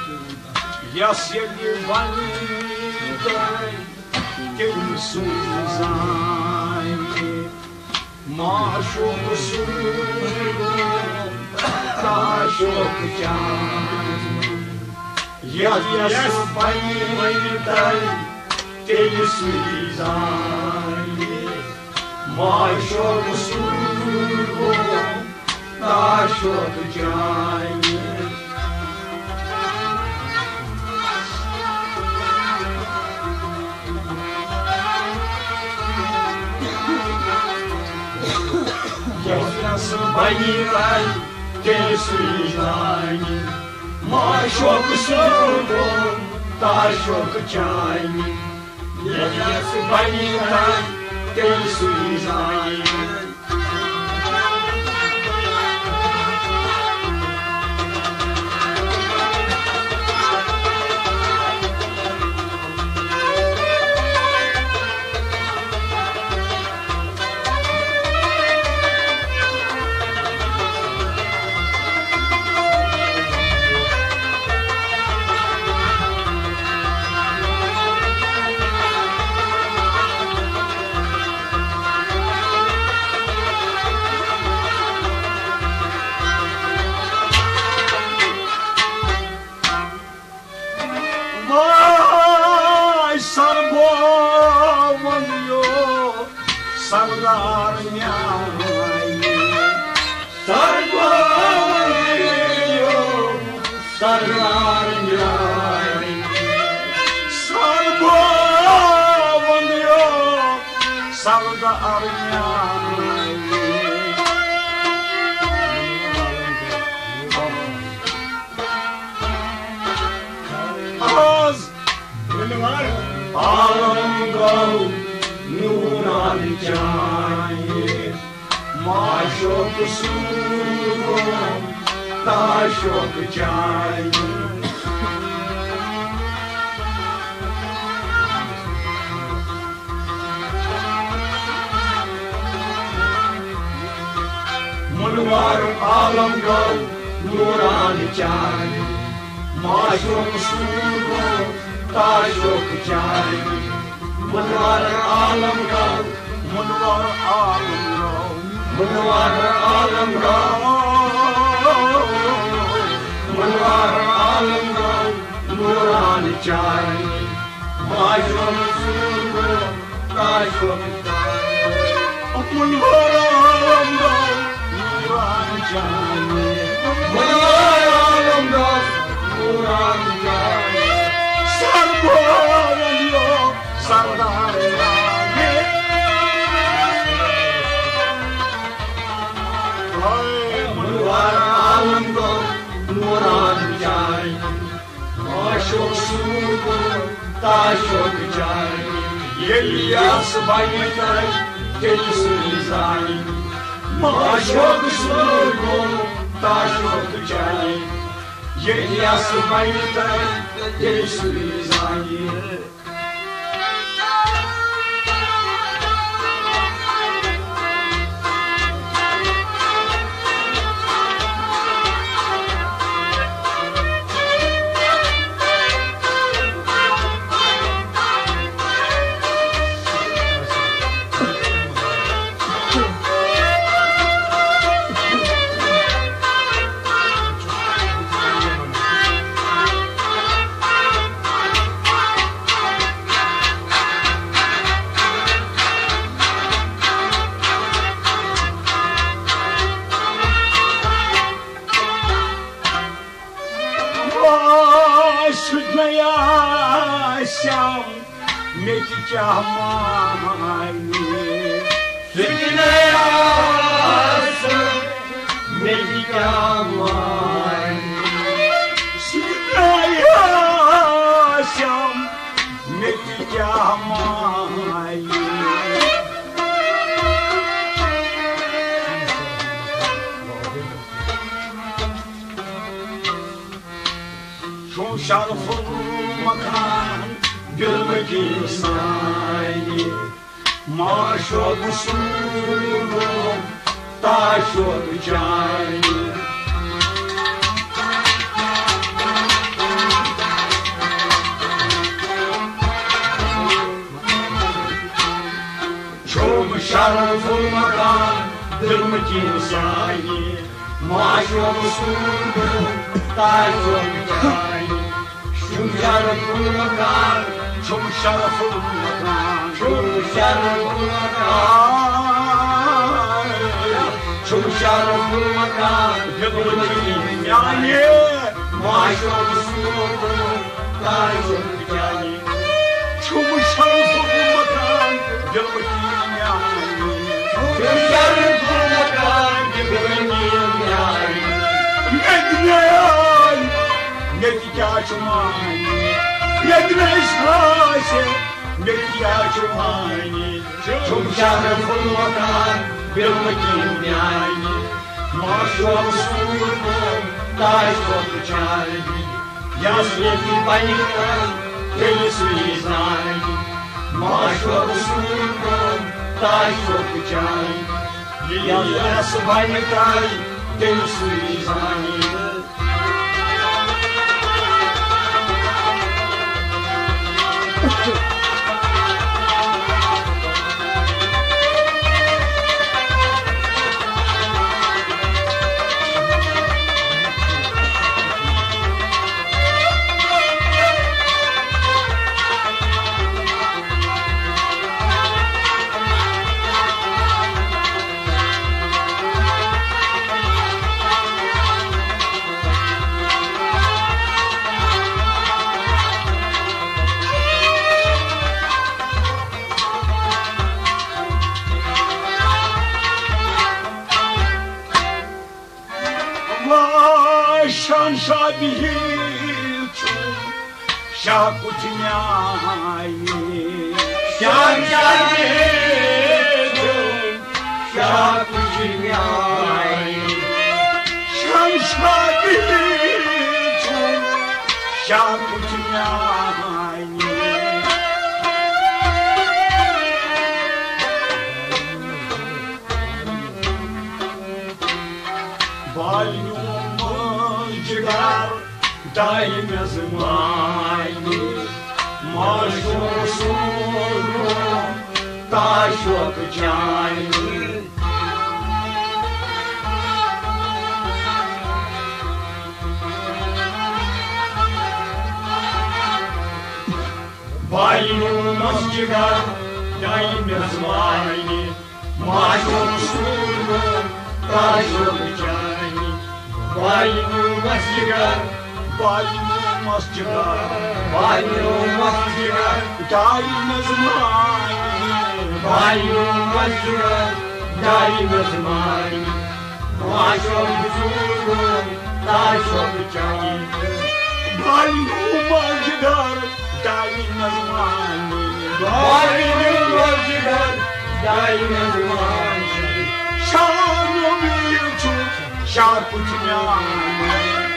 Я съели ванитой, келису займи, машу кусуру, ташу ктями. Я ванитой, келису займи, машу кусуру, ташу ктями. Я с ванитой, келису займи, машу кусуру, ташу ктями. Я с ванитой, келису займи. شرف المكان بالمتنساني معشوق صورته تعشق جاني شو شرف المكان شو شرف المكان شو شرف المكان شو شرف المكان بالمتنساني معشوق صورته تعشق جاني شو شرف المكان بالمتنساني شرف المكان بالمتنساني نجني نتيجة ماني نجني إسرائيل نتيجة ماني شو شرف المكان بالمتنساني ما شو صورته تعشق جاني يا سيدي بنيكم كل سويزاني ما شو صورته تعشق جاني يا سبحانك كل سويزاني Шабихичу, шакутняй, шабихичу, шакутняй, шабихичу, шакутняй. Дай мне змайни, машу суру, тащок чайни. Байну мастика, дай мне змайни, машу суру, тащок чайни. Байну мастика, Байну мастика, дай мне змайни, байну мастика, дай мне змайни, машок суру, тащок чайни. Байну мастика, дай мне змайни, байну мастика, дай мне змайни. Шану милчу, шарпутняни.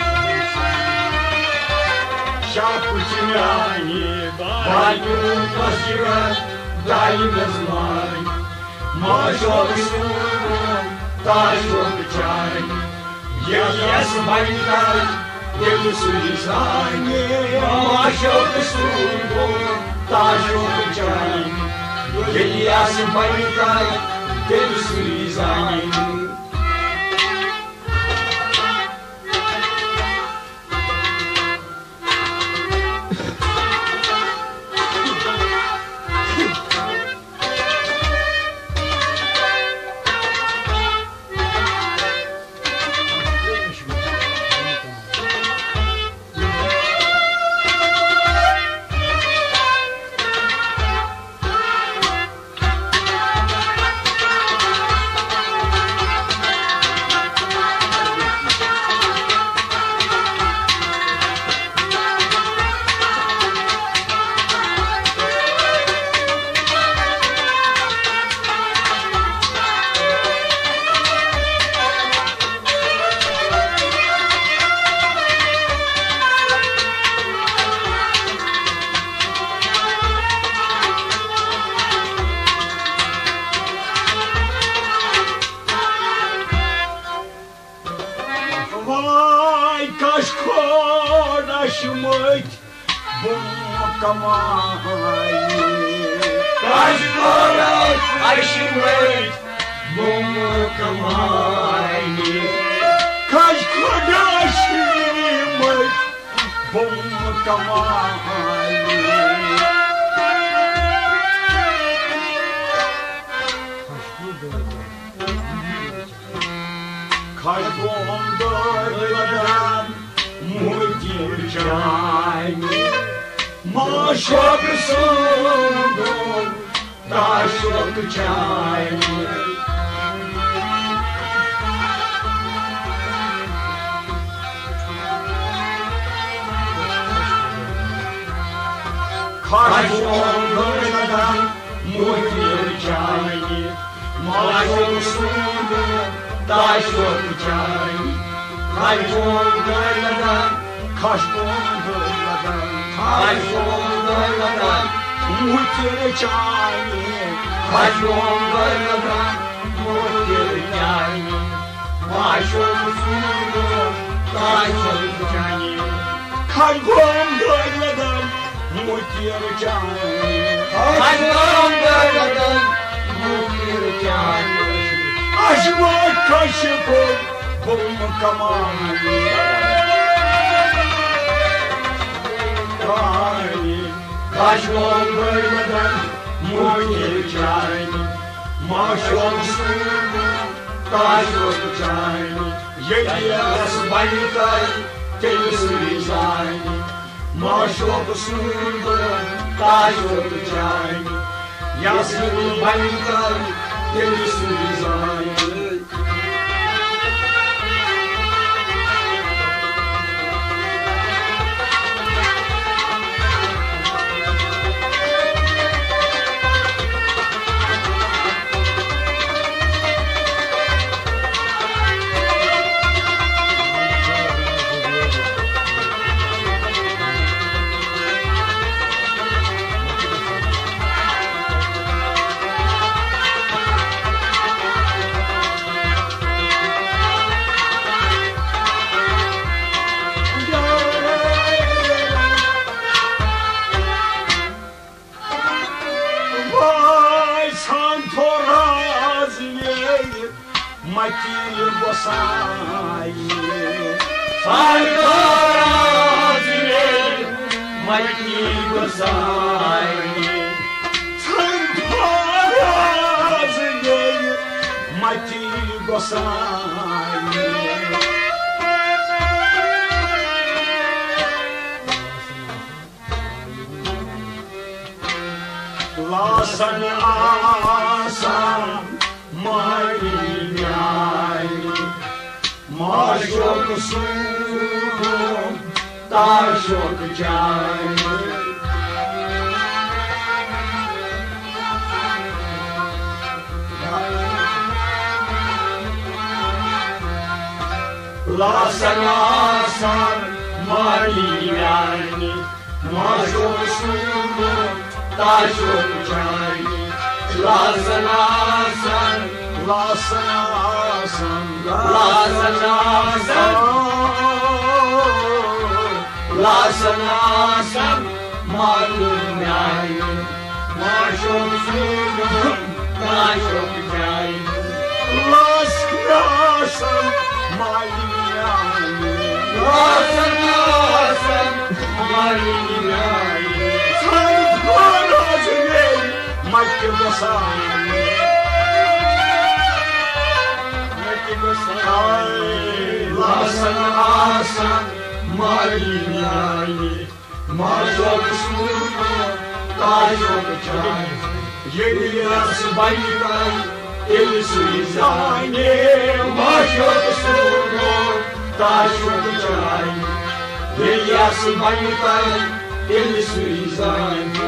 Шапутиняне, байну мастика, дай мне змайни, машок суру, тащок чайни. Я сбайкай, еду сулизани, машок суру, тащок чайни. Я сбайкай, еду сулизани. Kajgorat aşımet Mumu kamani Kajgorat aşımet Mumu kamani Kajgomdarladan muhtir cani Maşok sundum taşok cani Kajgomdarladan muhtir cani Maşok sundum taşok cani Kajgomdarladan Kajgomdarladan Kajgomdarladan muhtir cani Kajgomdarladan muhtir cani Maşok sundum taşok cani Kajgomdarladan muhtir cani Kajgomdarladan muhtir cani Aşmak kaşıkım Bulma kamani Kajgomdarladan muhtir cani Maşok sundum taşok cani Yedias baytay telisi cani Maşok sundum taşok cani Yasın baytay telisi cani Matil bosai Santorazile Matil bosai Santorazile Matil bosai Lasan asan Maşok sundum taşok cani Lasan asan malinani Maşok sundum taşok cani Lasan asan Lasan asan Lasan asan Lasan asan malinani Maşok sundum taşok cani Lasan asan malinani Lasan asan malinani Santorazile Matil bosai Lasan asan malinani Maşok sundum taşok cani Yedias baytay telisi cani Maşok sundum taşok cani Yedias baytay telisi cani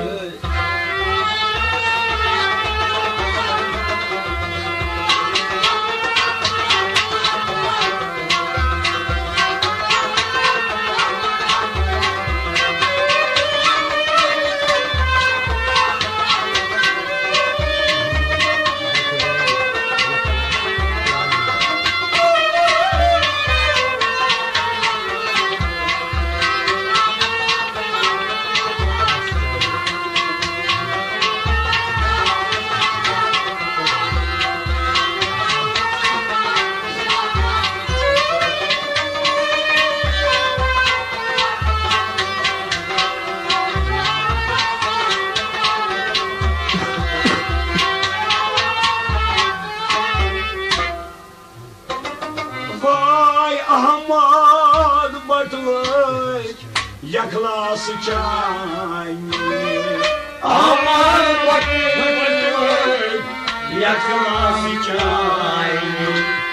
yaklası çayni. Aman bakın yaklası çayni.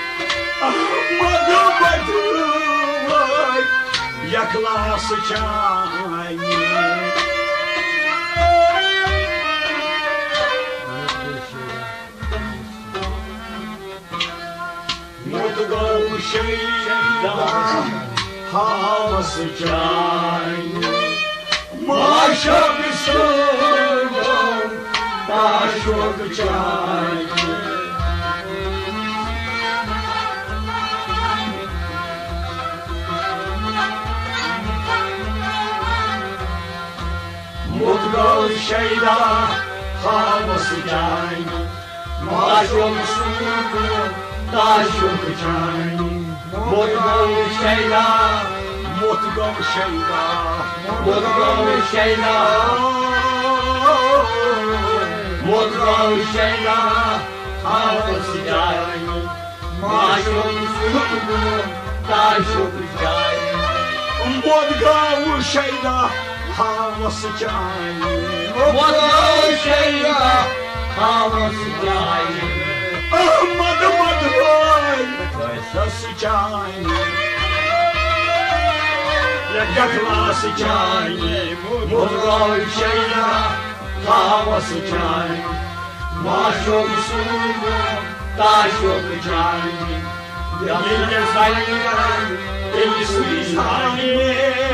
Aman bakın yaklası çayni. Mutlu şeyda havası çayni. Maşa kısırdım taş oldu çayni. Mutlu şeyda havası çayni. Maş olmuşsun taş oldu çayni. Mutlu şeyda, Mutlu şeyda, mutlu şeyda, mutlu şeyda, havası çayni. Maşumsun taş oldu çayni. Mutlu şeyda havası çayni. Mutlu şeyda, havası çayni. Ahmadı vay sası çayni. Yaklası çayni. Mutlu şeyda, havası çayni. Maşumsun taş oldu çayni. Yine sayılan el suizani.